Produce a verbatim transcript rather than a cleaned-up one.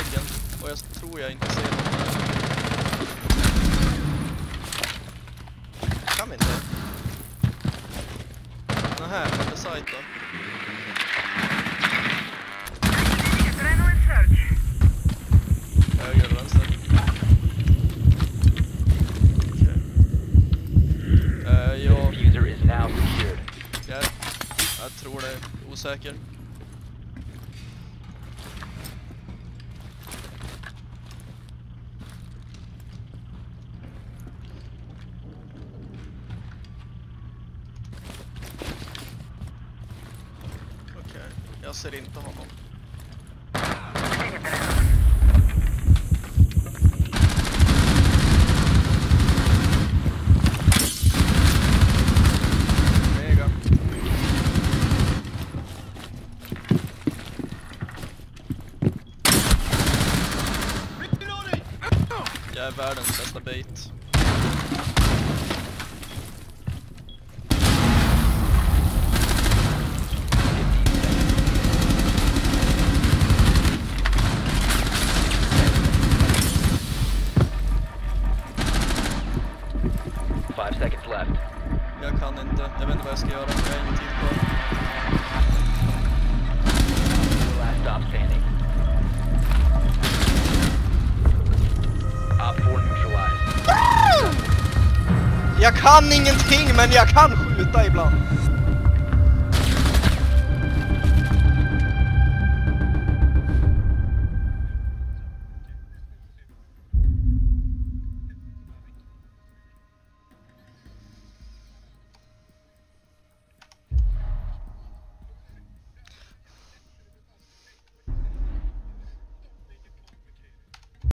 väggen. Och jag tror jag inte ser någon där. Kan vi inte? Nähä, på sajten. Höger eller vänster? Okej. Uh, jag... Ja, jag tror det är osäker. Okej, jag ser inte honom. Jag är världens bästa bait. Five seconds left. Jag kan inte. Jag vet inte vad jag ska göra. Jag har ingen tid kvar. Last stop standing. Op four neutralized. Jag kan ingenting, men jag kan skjuta ibland.